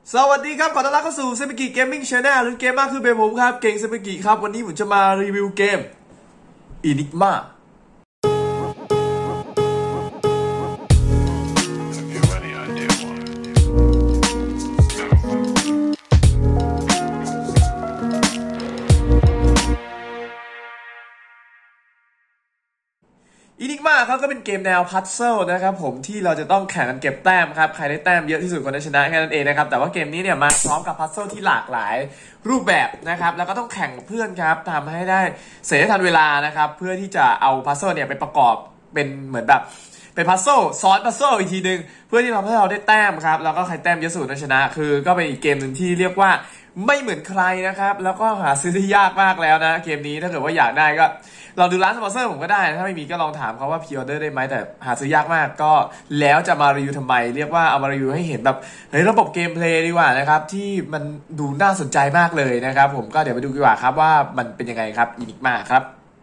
สวัสดีครับขอต้อนรับเข้าสู่เซมิกิเกมมิ่งชาแนลหรือเกมมากคือเป็นผมครับเก่งเซมิกิครับวันนี้ผมจะมารีวิวเกม Enigma Enigma ครับก็เป็นเกมแนวพัซเซิลนะครับผมที่เราจะต้องแข่งกันเก็บแต้มครับใครได้แต้มเยอะที่สุดคนนั้นชนะแค่นั้นเองนะครับแต่ว่าเกมนี้เนี่ยมาพร้อมกับพัซเซิลที่หลากหลายรูปแบบนะครับแล้วก็ต้องแข่งเพื่อนครับทำให้ได้เสร็จทันเวลานะครับเพื่อที่จะเอาพัซเซิลเนี่ยไปประกอบเป็นเหมือนแบบเป็นพัซเซิลซ้อนพัซเซิลอีกทีนึงเพื่อที่ทำให้เราได้แต้มครับแล้วก็ใครแต้มเยอะสุดคนนั้นชนะคือก็เป็นอีกเกมหนึ่งที่เรียกว่าไม่เหมือนใครนะครับแล้วก็หาซื้อได้ยากมากแล้วนะเกมนี้ถ้าเกิดว่าอยากได้ก็ลองดูร้านสปอนเซอร์ผมก็ได้ถ้าไม่มีก็ลองถามเขาว่าพรีออเดอร์ได้ไหมแต่หาซื้อยากมากก็แล้วจะมารีวิวทำไมเรียกว่าเอามารีวิวให้เห็นแบบระบบเกมเพลย์ดีกว่านะครับที่มันดูน่าสนใจมากเลยนะครับผมก็เดี๋ยวไปดูดีกว่าครับว่ามันเป็นยังไงครับอีนิกมาครับ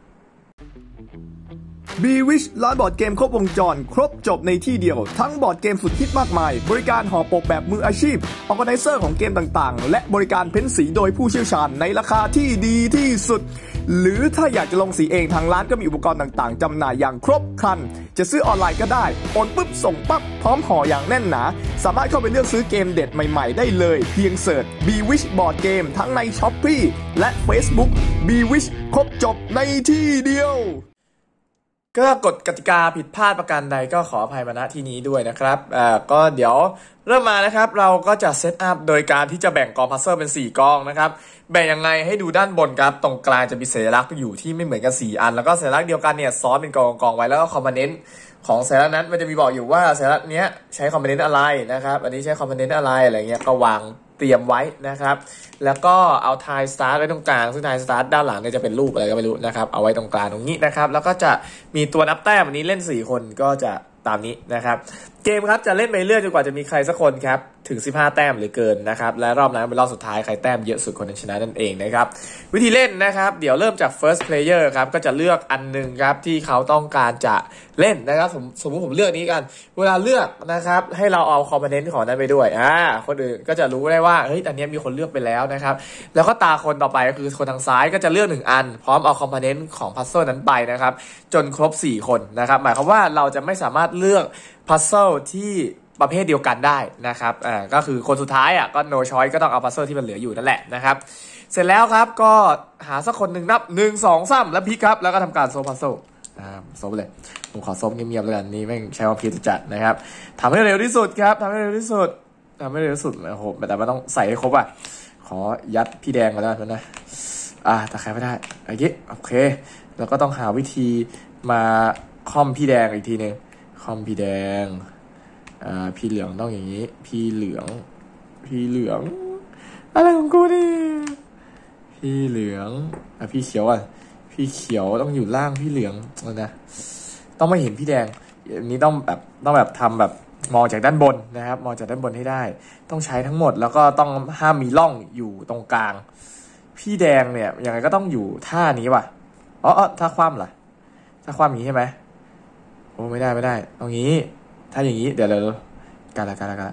B-Wish ร้านบอร์ดเกมครบวงจรครบจบในที่เดียวทั้งบอร์ดเกมสุดฮิตมากมายบริการห่อปกแบบมืออาชีพออร์แกไนเซอร์ของเกมต่างๆและบริการเพ้นสีโดยผู้เชี่ยวชาญในราคาที่ดีที่สุดหรือถ้าอยากจะลงสีเองทางร้านก็มีอุปกรณ์ต่างๆจำหน่ายอย่างครบครันจะซื้อออนไลน์ก็ได้โอนปุ๊บส่งปั๊บพร้อมห่ออย่างแน่นหนาสามารถเข้าไปเลือกซื้อเกมเด็ดใหม่ๆได้เลยเพียงเสิร์ช B-Wish บอร์ดเกมทั้งใน Shopee และ Facebook B-Wish ครบจบในที่เดียวก็กฎกติกาผิดพลาดประการใดก็ขออภัยมาณที่นี้ด้วยนะครับก็เดี๋ยวเริ่มมานะครับเราก็จะเซตอัพโดยการที่จะแบ่งกองพัซเซิลเป็น4กองนะครับแบ่งยังไงให้ดูด้านบนครับตรงกลางจะมีสัญลักษณ์อยู่ที่ไม่เหมือนกัน4อันแล้วก็สัญลักษณ์เดียวกันเนี่ยซ้อนเป็นกองไว้แล้วก็คอมโพเนนต์ของสัญลักษณ์นั้นมันจะมีบอกอยู่ว่าสัญลักษณ์เนี้ยใช้คอมโพเนนต์อะไรนะครับอันนี้ใช้คอมโพเนนต์อะไรเงี้ยก็วางเตรียมไว้นะครับแล้วก็เอาไทล์สตาร์ทไว้ตรงกลางซึ่งไทล์สตาร์ทด้านหลังเนี่ยจะเป็นรูปอะไรก็ไม่รู้นะครับเอาไว้ตรงกลางตรงนี้นะครับแล้วก็จะมีตัวนับแต้มวันนี้เล่น4คนก็จะตามนี้นะครับเกมครับจะเล่นไปเรื่อยจนกว่าจะมีใครสักคนครับถึง15แต้มหรือเกินนะครับและรอบนั้นเป็นรอบสุดท้ายใครแต้มเยอะสุดคนนั้นชนะนั่นเองนะครับวิธีเล่นนะครับเดี๋ยวเริ่มจาก first player ครับก็จะเลือกอันนึงครับที่เขาต้องการจะเล่นนะครับสมมุติผมเลือกนี้กันเวลาเลือกนะครับให้เราเอาคอมโพเนนต์ของนั้นไปด้วยคนอื่นก็จะรู้ได้ว่าเฮ้ยอันนี้มีคนเลือกไปแล้วนะครับแล้วก็ตาคนต่อไปก็คือคนทางซ้ายก็จะเลือก1อันพร้อมเอาคอมโพเนนต์ของพัซเซิลนั้นไปนะครับจนครบ4คนนะครับหมายความว่าเราจะไม่สามารถเลือกพัซเซิลที่ประเภทเดียวกันได้นะครับก็คือคนสุดท้ายก็ no choice ก็ต้องเอาพัซเซิลที่มันเหลืออยู่นั่นแหละนะครับเสร็จแล้วครับก็หาสักคนหนึ่งนับ1 2 3แล้วพลิกครับแล้วก็ทำการโซพัซเซิลโซไปเลยผมขอโซเงียบๆเลยกันนี่แม่งใช้ความคิดจัดนะครับทำให้เร็วที่สุดครับทำให้เร็วที่สุดโอ้โหแต่มันต้องใส่ให้ครบขอยัดพี่แดงก่อนนะแต่ใครไม่ได้โอเคแล้วก็ต้องหาวิธีมาคอมพี่แดงอีกทีนึงคอมพี่แดงพี่เหลืองต้องอย่างนี้พี่เหลืองอะไรของกูนี่พี่เหลืองพี่เขียวพี่เขียวต้องอยู่ล่างพี่เหลืองนะต้องไม่เห็นพี่แดงนี้ต้องแบบทำแบบมองจากด้านบนนะครับมองจากด้านบนให้ได้ต้องใช้ทั้งหมดแล้วก็ต้องห้ามมีร่องอยู่ตรงกลางพี่แดงเนี่ยยังไงก็ต้องอยู่ท่านี้ว่ะถ้าคว่ำล่ะถ้าคว่ำอย่างนี้ใช่ไหมโอ้ไม่ได้ตรงนี้ถ้าอย่างนี้เดี๋ยวกัน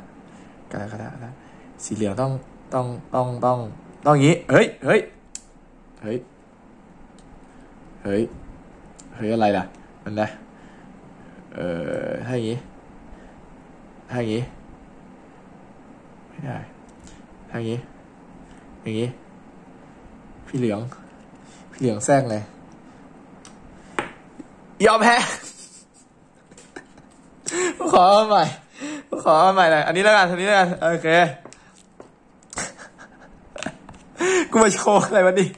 สีเหลืองต้องอย่างนี้เฮ้ยอะไรล่ะมันนะถ้าอย่างนี้ไม่ได้ถ้าอย่างนี้พี่เหลืองแทรกเลยยอมแพ้ขอใหม่หน่อยอันนี้แล้วกันโอเคกูมาโชว์อะไรวะดิ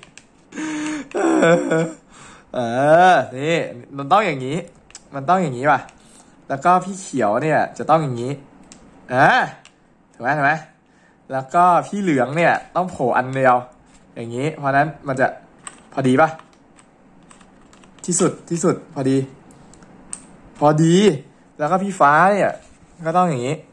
นี่มันต้องอย่างนี้ป่ะแล้วก็พี่เขียวเนี่ยจะต้องอย่างนี้ถูกไหมแล้วก็พี่เหลืองเนี่ยต้องโผล่อันเดียวอย่างนี้เพราะนั้นมันจะพอดีป่ะที่สุดพอดีแล้วก็พี่ฟ้าเนี่ยก็ต้องอย่างนี้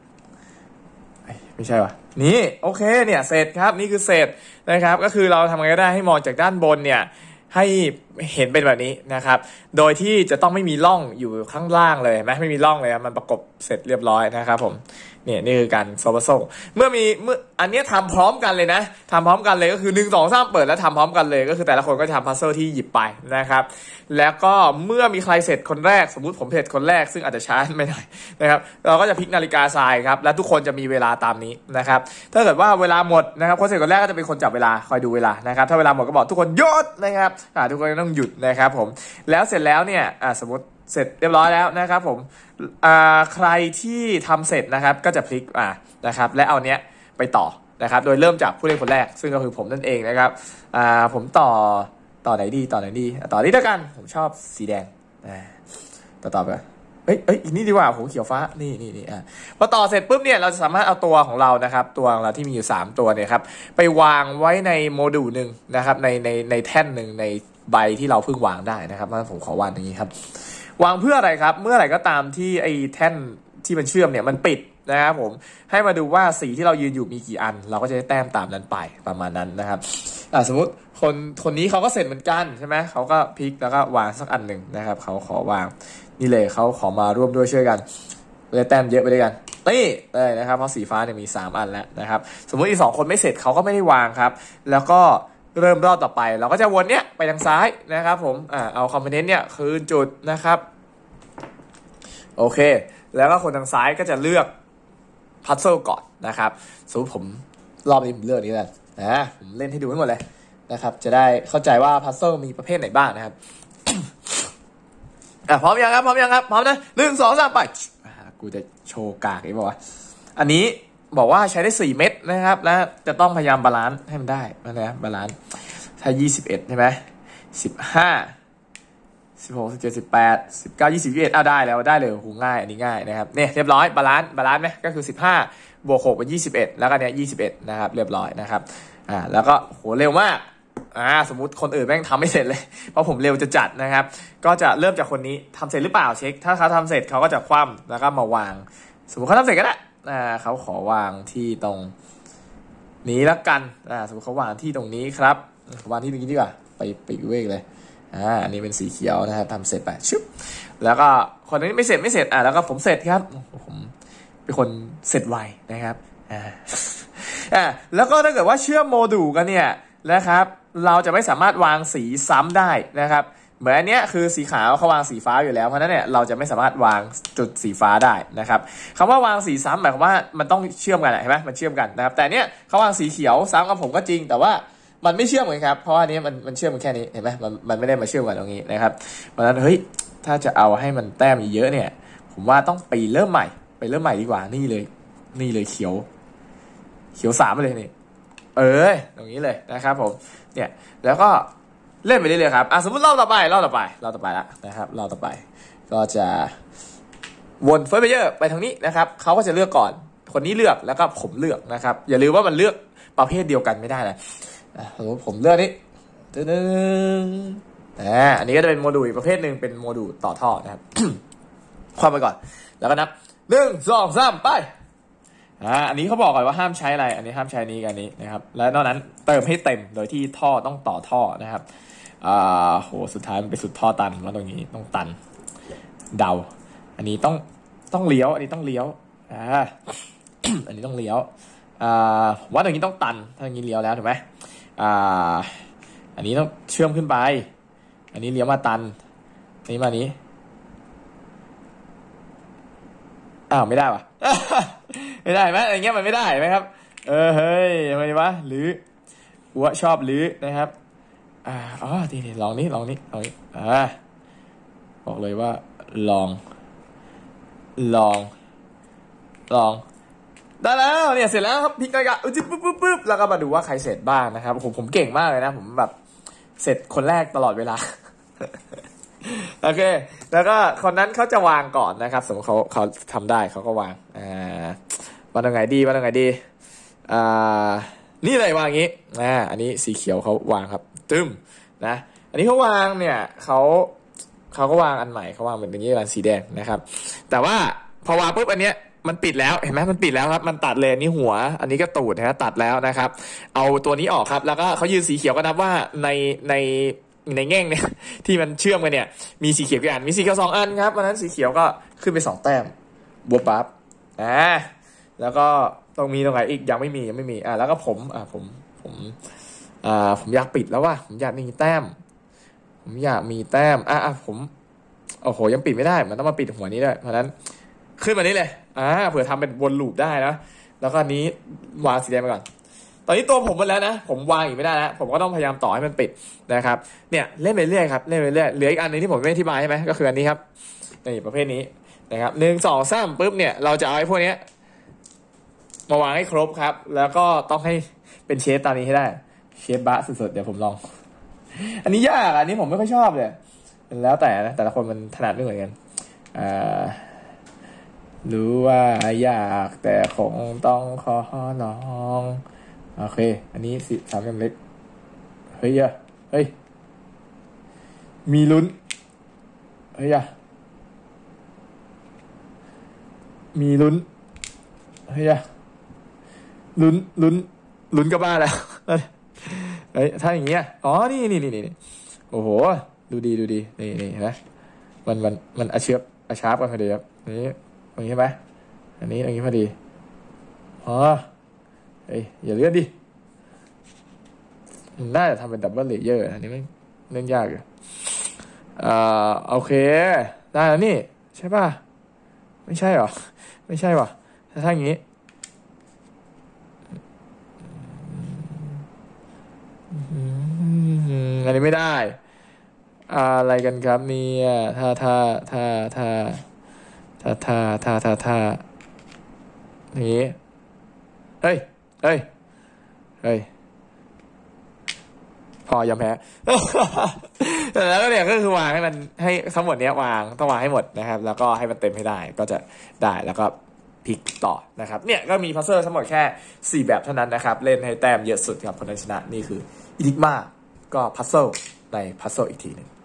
ไม่ใช่ว่ะนี่โอเคเนี่ยเสร็จครับนี่คือเสร็จนะครับก็คือเราทำไงก็ได้ให้มองจากด้านบนเนี่ยให้เห็นเป็นแบบนี้นะครับโดยที่จะต้องไม่มีร่องอยู่ข้างล่างเลยไหมไม่มีร่องเลยมันประกบเสร็จเรียบร้อยนะครับผมเนี่ยนี่คือการโซบะส่งเมื่ออันนี้ทำพร้อมกันเลยนะทำพร้อมกันเลยก็คือ1 2 3เปิดแล้วทำพร้อมกันเลยก็คือแต่ละคนก็จะทำพัซเซิลที่หยิบไปนะครับแล้วก็เมื่อมีใครเสร็จคนแรกสมมุติผมเสร็จคนแรกซึ่งอาจจะช้าไม่ได้นะครับเราก็จะพลิกนาฬิกาทรายครับและทุกคนจะมีเวลาตามนี้นะครับถ้าเกิดว่าเวลาหมดนะครับคนเสร็จคนแรกก็จะเป็นคนจับเวลาคอยดูเวลานะครับถ้าเวลาหมดก็บอกทุกคนหยุดนะครับทุกคนต้องหยุดนะครับผมแล้วเสร็จแล้วเนี่ยสมมติเสร็จเรียบร้อยแล้วนะครับผมใครที่ทำเสร็จนะครับก็จะพลิกนะครับและเอาเนี้ยไปต่อนะครับโดยเริ่มจากผู้เล่นคนแรกซึ่งก็คือผมนั่นเองนะครับผมต่อไหนดีต่อนี้แล้วกันผมชอบสีแดงต่อไปอีกนี่ดีกว่าผมเขียวฟ้านี่พอต่อเสร็จปุ๊บเนี่ยเราจะสามารถเอาตัวของเรานะครับตัวของเราที่มีอยู่3ตัวเนี่ยครับไปวางไว้ในโมดูลหนึ่งนะครับในแท่นหนึ่งในใบที่เราเพิ่งวางได้นะครับงั้นผมขอวางอย่างนี้ครับวางเพื่ออะไรครับเมื่อไหร่ก็ตามที่ไอ้แท่นที่มันเชื่อมเนี่ยมันปิดนะครับผมให้มาดูว่าสีที่เรายืนอยู่มีกี่อันเราก็จะได้แต้มตามนั้นไปประมาณนั้นนะครับสมมติคนนี้เขาก็เสร็จเหมือนกันใช่ไหมเขาก็พลิกแล้วก็วางสักอันหนึ่งนะครับเขาขอวางนี่เลยเขาขอมาร่วมด้วยช่วยกันเลยแต้มเยอะไปด้วยกันนี่เลยนะครับเพราะสีฟ้าเนี่ยมี3อันแล้วนะครับสมมติอีก2คนไม่เสร็จเขาก็ไม่ได้วางครับแล้วก็เริ่มรอบต่อไปเราก็จะวนเนี้ยไปทางซ้ายนะครับผมเอาคอมโพเนนต์เนี่ยคืนจุดนะครับโอเคแล้วก็คนทางซ้ายก็จะเลือกพัซเซิลก่อนนะครับสมมติผมรอบนี้ผมเลือกนี้แหละผมเล่นให้ดูให้หมดเลยนะครับจะได้เข้าใจว่าพัซเซิลมีประเภทไหนบ้างนะครับ พร้อมยังครับพร้อมนะ1 2 3ไปกูจะโชว์กากอีกบอกว่าอันนี้บอกว่าใช้ได้4เม็ดนะครับและจะต้องพยายามบาลานซ์ให้มันได้นะบาลานซ์ถ้า21ใช่ไหม15 16 17 18 19 20 21ได้แล้วได้เลยโหง่ายอันนี้ง่ายนะครับเนี่ยเรียบร้อยบาลานซ์ไหมก็คือ15บวก6เป็น21แล้วก็เนี้ย21นะครับเรียบร้อยนะครับแล้วก็โหเร็วมากสมมุติคนอื่นแม่งทำไม่เสร็จเลยเพราะผมเร็วจะจัดนะครับก็จะเริ่มจากคนนี้ทำเสร็จหรือเปล่าเช็คถ้าเขาทำเสร็จเขาก็จะคว่ำแล้วก็มาวางสมมติเขาทำเสร็จก็ได้เขาขอวางที่ตรงนี้แล้วกันสมมติเขาวางที่ตรงนี้ครับวางที่ตรงนี้ดีกว่าไปเวกเลยอันนี้เป็นสีเขียวนะครับทำเสร็จไปชุบแล้วก็คนนี้ไม่เสร็จแล้วก็ผมเสร็จครับผมเป็นคนเสร็จไวนะครับแล้วก็ถ้าเกิดว่าเชื่อมโมดูลกันเนี่ยนะครับเราจะไม่สามารถวางสีซ้ำได้นะครับเหมือนอันเนี้ยคือสีขาวเขาวางสีฟ้าอยู่แล้วเพราะนั้นเนี่ยเราจะไม่สามารถวางจุดสีฟ้าได้นะครับคำว่าวางสีซ้ำหมายความว่ามันต้องเชื่อมกันเห็นไหมมันเชื่อมกันนะครับแต่เนี้ยเขาวางสีเขียวซ้ำกับผมก็จริงแต่ว่ามันไม่เชื่อมกันครับเพราะว่านี้มันเชื่อมกันแค่นี้เห็นไหมมันไม่ได้มาเชื่อมกันตรงนี้นะครับเพราะนั้นเฮ้ยถ้าจะเอาให้มันแต้มเยอะเนี่ยผมว่าต้องไปเริ่มใหม่ดีกว่านี่เลยเขียว3ไปเลยนี่ตรงนี้เลยนะครับผมเนี่ยแล้วก็เล่นไปเรื่อยๆครับสมมติรอบต่อไปแล้วนะครับรอบต่อไปก็จะวนเฟิร์สเพลเยอร์ไปทางนี้นะครับเขาก็จะเลือกก่อนคนนี้เลือกแล้วก็ผมเลือกนะครับอย่าลืมว่ามันเลือกประเภทเดียวกันไม่ได้นะสมมติผมเลือกนี้อันนี้ก็จะเป็นโมดูลอีกประเภทหนึ่งเป็นโมดูลต่อท่อนะครับ ความไปก่อนแล้วก็นับ1 2 3ไปอันนี้เขาบอกก่อนว่าห้ามใช้อะไรอันนี้ห้ามใช้นี้กันนี้นะครับและนอกนั้นเติมให้เต็มโดยที่ท่อต้องต่อท่อนะครับสุดท้ายมันเป็นสุดท่อตันว่าตรงนี้ต้องตันเดาอันนี้ต้องเลี้ยวอันนี้ต้องเลี้ยวอันนี้ต้องเลี้ยวว่าตรงนี้ต้องตันถ้าอย่างนี้เลี้ยวแล้วถูกไหมอันนี้ต้องเชื่อมขึ้นไปอันนี้เลี้ยวมาตันนี้มานี้ไม่ได้วะ ไม่ได้ไหมอะไรเงี้ยมันไม่ได้ไหมครับเฮ้ยทำไมวะหรืออัวชอบหรือนะครับทีนี้ลองนี้บอกเลยว่าลองได้แล้วเนี่ยเสร็จแล้วครับพลิกกะปึ๊บแล้วก็มาดูว่าใครเสร็จบ้างนะครับผมเก่งมากเลยนะผมแบบเสร็จคนแรกตลอดเวลา โอเคแล้วก็คนนั้นเขาจะวางก่อนนะครับสมมติเขาทำได้เขาก็วางตรงไหนดีนี่เลยวางอย่างนี้อันนี้สีเขียวเขาวางครับตึ้มนะอันนี้เขาวางเนี่ยเขาก็วางอันใหม่เขาวางเหมือนอย่างนี้กันสีแดงนะครับแต่ว่าพอวางปุ๊บอันเนี้ยมันปิดแล้วเห็นไหมมันปิดแล้วครับมันตัดเลยนี่หัวอันนี้ก็ตูดนะตัดแล้วนะครับเอาตัวนี้ออกครับแล้วก็เขายืนสีเขียวก็นับว่าในแง่งเนี่ยที่มันเชื่อมกันเนี่ยมีสีเขียวกี่อันมีสีเขียว2 อันครับเพราะนั้นสีเขียวก็ขึ้นไป2 แต้มบวกปั๊บแล้วก็ต้องมีตรงไหนอีกยังไม่มีแล้วก็ผมอยากปิดแล้วว่าผมอยากมีแต้มผมโอ้โหยังปิดไม่ได้มันต้องมาปิดหัวนี้ด้วยเพราะนั้นขึ้นมานี้เลยเผื่อทำเป็นวนลูปได้นะแล้วก็นี้วางสีแดงไปก่อนตอนนี้ตัวผมหมดแล้วนะผมวางอีกไม่ได้นะผมก็ต้องพยายามต่อให้มันปิดนะครับเนี่ยเล่นไปเรื่อยครับเล่นไปเรื่อยเหลืออีกอันนึงที่ผมไม่อธิบายใช่ไหมก็คืออันนี้ครับนี่ประเภทนี้นะครับ1 2 3ปุ๊บเนี่ยเราจะเอาไอ้พวกนี้มาวางให้ครบครับแล้วก็ต้องให้เป็นเชฟตามนี้ให้ได้เชฟบะสุดๆเดี๋ยวผมลองอันนี้ยากอันนี้ผมไม่ค่อยชอบเลยแล้วแต่นะแต่ละคนมันถนัดไม่เหมือนกันรู้ว่าอยากแต่คงต้องขอลองโอเคอันนี้3 เหลี่ยมเล็กเฮ้ยมีลุ้นมีลุ้นลุ้นกับบ้านแล้วถ้าอย่างเงี้ยนี่โอ้โหดูดีนี่นะมันอาชาร์ปกันพอดีครับนี่ตรงนี้ใช่ไหมอันนี้ตรงนี้พอดีอย่าเลื่อนดิน่าจะทำเป็นดับเบิลเลเยอร์อันนี้ไม่เล่นยากอยู่โอเคได้แล้วนี่ใช่ป่ะไม่ใช่หรอไม่ใช่ว่ะถ้าอย่างนี้อันนี้ไม่ได้อะไรกันครับเนี่ยถ้าอย่างนี้เฮ้ยพอยอมแพ้แล้วก็เนี่ยก็คือวางให้มันให้ทั้งหมดเนี้ยวางต้องวางให้หมดนะครับแล้วก็ให้มันเต็มให้ได้ก็จะได้แล้วก็พลิกต่อนะครับเนี่ยก็มีพัซเซิลทั้งหมดแค่4แบบเท่านั้นนะครับเล่นให้แต้มเยอะสุดครับคนชนะนี่คืออินิกมาก็พัซเซิลในพัซเซิลอีกทีนึง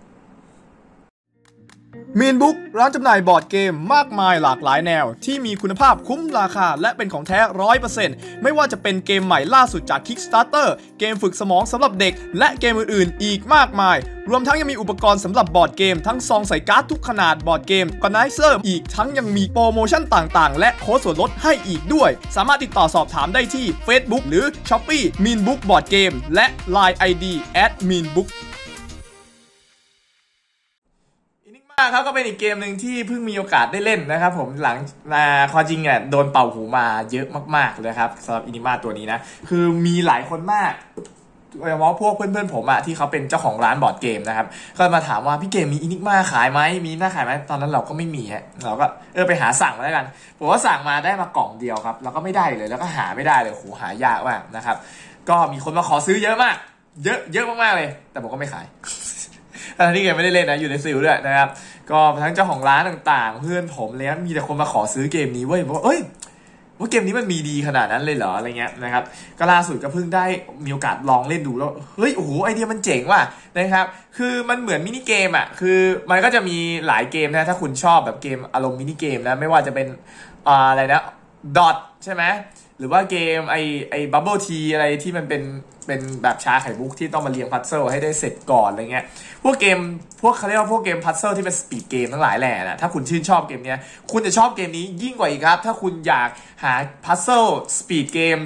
มีนบุ๊กร้านจำหน่ายบอร์ดเกมมากมายหลากหลายแนวที่มีคุณภาพคุ้มราคาและเป็นของแท้ 100% ไม่ว่าจะเป็นเกมใหม่ล่าสุดจาก Kickstarter เกมฝึกสมองสำหรับเด็กและเกมอื่นๆอีกมากมายรวมทั้งยังมีอุปกรณ์สำหรับบอร์ดเกมทั้งซองใส่การ์ดทุกขนาดบอร์ดเกมออร์แกไนเซอร์อีกทั้งยังมีโปรโมชั่นต่างๆและโค้ดส่วนลดให้อีกด้วยสามารถติดต่อสอบถามได้ที่ Facebook หรือ Shopee Minbook Board Game และ Line ID @minbook ครับก็เป็นอีกเกมหนึ่งที่เพิ่งมีโอกาสได้เล่นนะครับผมหลังความจริงเนี่ยโดนเป่าหูมาเยอะมากๆเลยครับสำหรับอินิมาตัวนี้นะคือมีหลายคนมากโดยเฉพาะพวกเพื่อนๆผมที่เขาเป็นเจ้าของร้านบอร์ดเกมนะครับก็มาถามว่าพี่เกมมีอินิมาขายไหมมีหน้าขายไหมตอนนั้นเราก็ไม่มีฮะเราก็ไปหาสั่งมาแล้วกันผมว่าสั่งมาได้มากล่องเดียวครับแล้วก็ไม่ได้เลยแล้วก็หาไม่ได้เลยโหหายากมากนะครับก็มีคนมาขอซื้อเยอะมากเยอะมากๆเลยแต่ผมก็ไม่ขายที่เกมไม่ได้เล่นนะอยู่ในซีลด้วยนะครับก็ทั้งเจ้าของร้านต่างๆเพื่อนผมแล้วมีแต่คนมาขอซื้อเกมนี้เว้ยบอกว่าว่าเกมนี้มันมีดีขนาดนั้นเลยเหรออะไรเงี้ยนะครับก็ล่าสุดก็เพิ่งได้มีโอกาสลองเล่นดูแล้วโอ้โหไอเดียมันเจ๋งว่ะนะครับคือมันเหมือนมินิเกมคือมันก็จะมีหลายเกมนะถ้าคุณชอบแบบเกมอารมณ์มินิเกมนะไม่ว่าจะเป็นอะไรนะดอทใช่ไหมหรือว่าเกมไอ้บับเบิลทีอะไรที่มันเป็นแบบชาไข่มุกที่ต้องมาเรียงพัซเซิลให้ได้เสร็จก่อนอะไรเงี้ยพวกเขาเรียกว่าพวกเกมพัซเซิลที่เป็นสปีดเกมทั้งหลายแหละนะถ้าคุณชื่นชอบเกมนี้คุณจะชอบเกมนี้ยิ่งกว่าอีกครับถ้าคุณอยากหาพัซเซิลสปีดเกม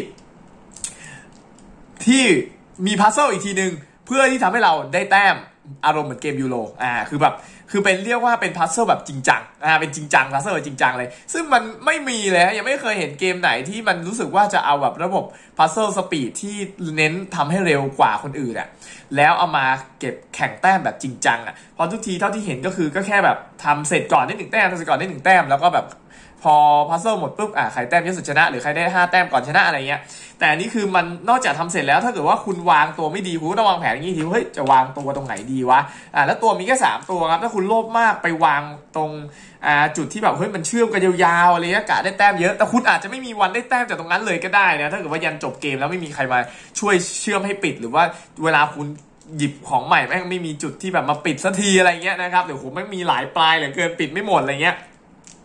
ที่มีพัซเซิลอีกทีนึงเพื่อที่ทำให้เราได้แต้มอารมณ์เหมือนเกมยูโรคือเป็นเรียกว่าเป็นพัซเซิลแบบจริงจังเป็นจริงจังพัซเซิลจริงจังเลยซึ่งมันไม่มีเลยยังไม่เคยเห็นเกมไหนที่มันรู้สึกว่าจะเอาแบบระบบพัซเซิลสปีดที่เน้นทำให้เร็วกว่าคนอื่นแล้วเอามาเก็บแข่งแต้มแบบจริงจังพอทุกทีเท่าที่เห็นก็คือก็แค่แบบทำเสร็จก่อนได้1 แต้มทำเสร็จก่อนได้1 แต้มแล้วก็แบบพอพัซเซิลหมดปุ๊บใครแต้มเยอะสุดชนะหรือใครได้5 แต้มก่อนชนะอะไรเงี้ยแต่อันนี้คือมันนอกจากทำเสร็จแล้วถ้าเกิดว่าคุณวางตัวไม่ดีคุณก็ต้องวางแผนอย่างนี้ทีเฮ้ยจะวางตัวตรงไหนดีวะแล้วตัวมีแค่3 ตัวครับถ้าคุณโลภมากไปวางตรงจุดที่แบบเฮ้ยมันเชื่อมกันยาวๆอะไรเงี้ยกะได้แต้มเยอะแต่คุณอาจจะไม่มีวันได้แต้มจากตรงนั้นเลยก็ได้นะถ้าเกิดว่ายันจบเกมแล้วไม่มีใครมาช่วยเชื่อมให้ปิดหรือว่าเวลาคุณหยิบของใหม่แม่งไม่มีจุดที่แบบมาปิดสักทีอะไรเงี้ยนะครับเดี๋ยวผมไม่มีหลายปลายเหลือเกินปิดไม่หมดอะไรเงี้ย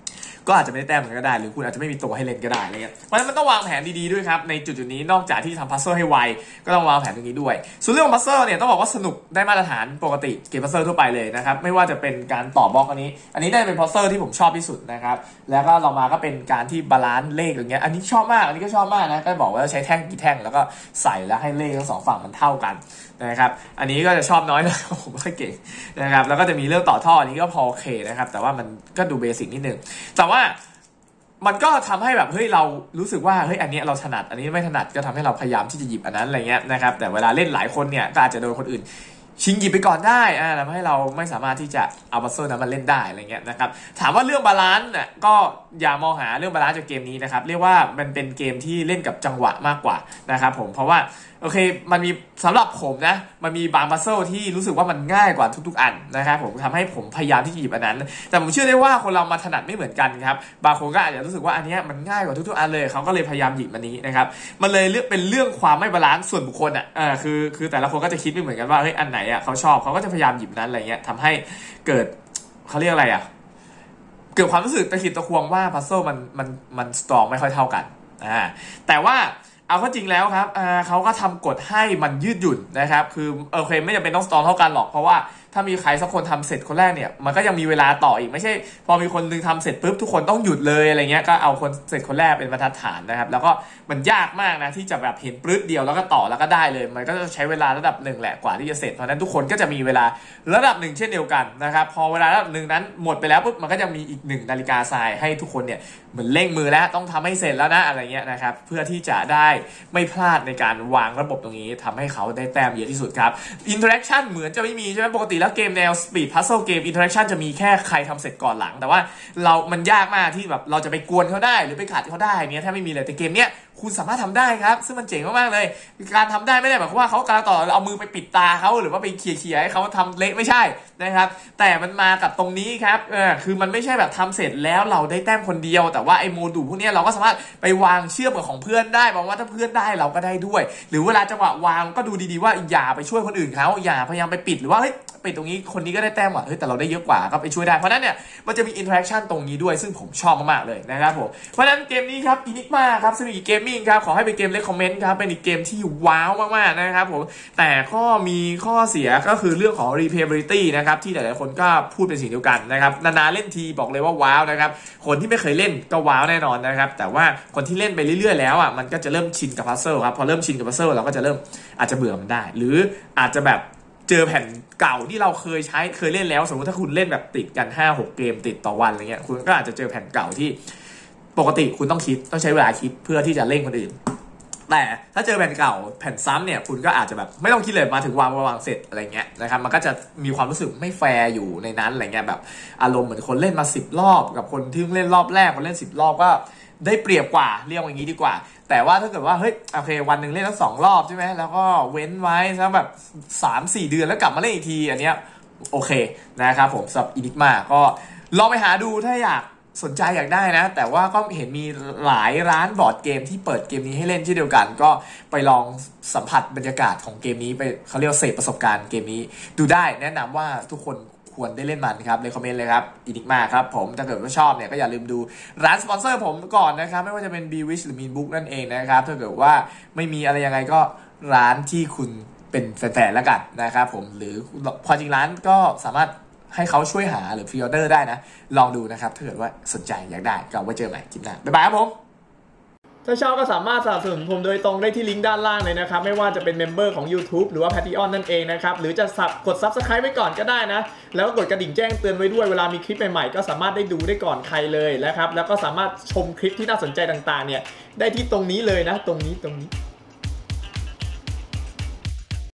ก็อาจจะไม่ได้แต้มก็ได้หรือคุณอาจจะไม่มีตัวให้เล่นก็ได้อะไรเงี้ยเพราะฉะนั้นมันต้องวางแผนดีๆด้วยครับในจุดนี้นอกจากที่ทำพัซเซิลให้ไวก็ต้องวางแผนตรงนี้ด้วยส่วนเรื่องพัซเซิลเนี่ยต้องบอกว่าสนุกได้มาตรฐานปกติเกมพัซเซิลทั่วไปเลยนะครับไม่ว่าจะเป็นการต่อบล็อกอันนี้ได้เป็นพัซเซิลที่ผมชอบที่สุดนะครับแล้วก็เรามาก็เป็นการที่บาลานซ์เลขอย่างเงี้ยอันนี้ชอบมากอันนี้ก็ชอบมากนะก็บอกว่าใช้แท่งกี่แท่งแล้วก็ใส่แล้วให้เลขทั้งสองฝั่งมันเท่ากันนะครับอันนี้ก็จะชอบน้อยหน่อยผมไม่ค่อยเก่งนะครับแล้วก็จะมีเรื่องต่อท่ออันนี้ก็พอโอเคนะครับแต่ว่ามันก็ดูเบสิกนิดนึงแต่ว่ามันก็ทำให้แบบเฮ้ยเรารู้สึกว่าเฮ้ยอันนี้เราถนัดอันนี้ไม่ถนัดก็ทำให้เราพยายามที่จะหยิบอันนั้นอะไรเงี้ยนะครับแต่เวลาเล่นหลายคนเนี่ยก็อาจจะโดนคนอื่นชิงหยิบไปก่อนได้ทำให้เราไม่สามารถที่จะเอาพัซเซิลนั้นมาเล่นได้อะไรเงี้ยนะครับถามว่าเรื่องบาลานซ์เนี่ยก็อย่ามองหาเรื่องบาลานซ์จากเกมนี้นะครับเรียกว่ามันเป็นเกมที่เล่นกับจังหวะมากกว่านะครับผมเพราะว่าโอเคมันมีสำหรับผมนะมันมีบางพัซเซิลที่รู้สึกว่ามันง่ายกว่าทุกๆอันนะครับผมทำให้ผมพยายามที่จะหยิบอันนั้นแต่ผมเชื่อได้ว่าคนเรามาถนัดไม่เหมือนกันครับบางคนก็อาจจะรู้สึกว่าอันนี้มันง่ายกว่าทุกๆอันเลยเขาก็เลยพยายามหยิบอันนี้นะครับมันเลยเป็นเรื่องความไม่บาลานซ์ส่วนบุคคลคือแต่ละคนก็จะคิดไม่เหมือนกันว่าเฮ้ยอันไหนเขาชอบเขาก็จะพยายามหยิบนั้นอะไรเงี้ยทำให้เกิดเขาเรียกอะไรเกิดความรู้สึกตะขิดตะควงว่าพัซเซิลมันสตรองไม่ค่อยเท่ากันแต่ว่าเอาก็จริงแล้วครับเขาก็ทำกฎให้มันยืดหยุ่นนะครับคือโอเคไม่จำเป็นต้องสตรองเท่ากันหรอกเพราะว่าถ้ามีใครสักคนทำเสร็จคนแรกเนี่ยมันก็ยังมีเวลาต่ออีกไม่ใช่พอมีคนนึงทำเสร็จปุ๊บทุกคนต้องหยุดเลยอะไรเงี้ยก็เอาคนเสร็จคนแรกเป็นบรรทัดฐานนะครับแล้วก็มันยากมากนะที่จะแบบเห็นปลื้ดเดียวแล้วก็ต่อแล้วก็ได้เลยมันก็จะใช้เวลาระดับหนึ่งแหละกว่าที่จะเสร็จเพราะฉะนั้นทุกคนก็จะมีเวลาระดับหนึ่งเช่นเดียวกันนะครับพอเวลาระดับหนึ่งนั้นหมดไปแล้วปุ๊บมันก็จะมีอีก1 นาฬิกาทรายให้ทุกคนเนี่ยเหมือนเร่งมือแล้วต้องทำให้เสร็จแล้วนะอะไรเงี้ยนะครับเพื่อที่จะได้ไม่พลาดในการวางระบบตรงนี้ทำให้เขาได้แต้มเยอะที่สุดครับอินเทอร์แอคชั่นเหมือนจะไม่มีใช่ไหมปกติแล้วเกมแนวสปีดพัซเซิลเกมอินเทอร์แอคชั่นจะมีแค่ใครทำเสร็จก่อนหลังแต่ว่ามันยากมากที่แบบเราจะไปกวนเขาได้หรือไปขัดเขาได้เนี่ยถ้าไม่มีเลยแต่เกมเนี้ยคุณสามารถทำได้ครับซึ่งมันเจ๋งมากๆเลยการทำได้ไม่ได้หมายความว่าเขากำลังต่อเอามือไปปิดตาเขาหรือว่าไปเขี่ยให้เขาทำเละไม่ใช่นะครับแต่มันมากับตรงนี้ครับคือมันไม่ใช่แบบทำเสร็จแล้วเราได้แต้มคนเดียวแต่ว่าไอ้โมดูลพวกนี้เราก็สามารถไปวางเชื่อมกับของเพื่อนได้บอกว่าถ้าเพื่อนได้เราก็ได้ด้วยหรือเวลาจังหวะวางก็ดูดีๆว่าอย่าไปช่วยคนอื่นเขาอย่าพยายามไปปิดหรือว่าเฮ้ยปิดตรงนี้คนนี้ก็ได้แต้มว่ะเฮ้ยแต่เราได้เยอะกว่าก็ไปช่วยได้เพราะนั้นเนี่ยมันจะมีอินเทอร์แอคชั่นตรงนี้ด้วยซึ่งผมชอบมากๆเลยนะครับผมเพราะนั้นเกมนี้ครับอินิกมาครับซึ่งอีกเกมมิ่งครับขอให้เป็นเกมเลคคอมเมนต์ครับเป็นอีกเกมที่ว้าวมากๆนะครับผมแต่ก็มีข้อเสียก็คือเรื่องของ replayability นะครับที่หลายๆคนก็พูดเป็นสิ่งเดียวกันนะครับนานๆเล่นทีบอกเลยว่าว้าวนะครับคนที่ไม่เคยเล่นก็ว้าวแน่นอนนะครับแต่ว่าคนที่เล่นไปเรื่อยๆแล้วมันก็จะเริ่มชินกับพัซเซิลครับพอเริ่มชินกับพัซเซิลเราก็จะเริ่มอาจจะเบื่อมันได้หรืออาจจะแบบเจอแผ่นเก่าที่เราเคยเล่นแล้วสมมติถ้าคุณเล่นแบบติดกัน 5-6 เกมติดต่อวันอะไรเงี้ยคุณก็อาจจะเจอแผ่นเก่าที่ปกติคุณต้องใช้เวลาคิดเพื่อที่จะเล่นคนอื่นแต่ถ้าเจอแผ่นเก่าแผ่นซ้ำเนี่ยคุณก็อาจจะแบบไม่ต้องคิดเลยมาถึงวางเสร็จอะไรเงี้ยนะครับมันก็จะมีความรู้สึกไม่แฟร์อยู่ในนั้นอะไรเงี้ยแบบอารมณ์เหมือนคนเล่นมา10 รอบกับคนที่เล่นรอบแรกคนเล่น10 รอบก็ได้เปรียบกว่าเรียกอย่างนี้ดีกว่าแต่ว่าถ้าเกิดว่าเฮ้ยโอเควันหนึ่งเล่นทั้ง2 รอบใช่ไหมแล้วก็เว้นไว้สักแบบ 3-4 เดือนแล้วกลับมาเล่นอีกทีอันเนี้ยโอเคนะครับผมสำหรับอินิกมาก็ลองไปหาดูถ้าอยากสนใจอยากได้นะแต่ว่าก็เห็นมีหลายร้านบอร์ดเกมที่เปิดเกมนี้ให้เล่นเช่นเดียวกันก็ไปลองสัมผัสบรรยากาศของเกมนี้ไปเขาเรียกเสพประสบการณ์เกมนี้ดูได้แนะนำว่าทุกคนควรได้เล่นมันครับเลยคอมเมนต์เลยครับอินิกมาครับผมถ้าเกิดว่าชอบเนี่ยก็อย่าลืมดูร้านสปอนเซอร์ผมก่อนนะครับไม่ว่าจะเป็น B-Wish หรือ Meanbook นั่นเองนะครับถ้าเกิดว่าไม่มีอะไรยังไงก็ร้านที่คุณเป็นแฟนๆแล้วกันนะครับผมหรือพอจริงร้านก็สามารถให้เขาช่วยหาหรือพรีออเดอร์ได้นะลองดูนะครับถ้าเกิดว่าสนใจอยากได้ก็ไว้เจอใหม่คลิปหน้าบ๊ายบายครับผมถ้าชอบก็สามารถสนับสนุนผมโดยตรงได้ที่ลิงก์ด้านล่างเลยนะครับไม่ว่าจะเป็นเมมเบอร์ของ YouTube หรือว่า Patreon นั่นเองนะครับหรือจะกด Subscribe ไว้ก่อนก็ได้นะแล้วก็กดกระดิ่งแจ้งเตือนไว้ด้วยเวลามีคลิปใหม่ๆก็สามารถได้ดูได้ก่อนใครเลยนะครับแล้วก็สามารถชมคลิปที่น่าสนใจต่างๆเนี่ยได้ที่ตรงนี้เลยนะตรงนี้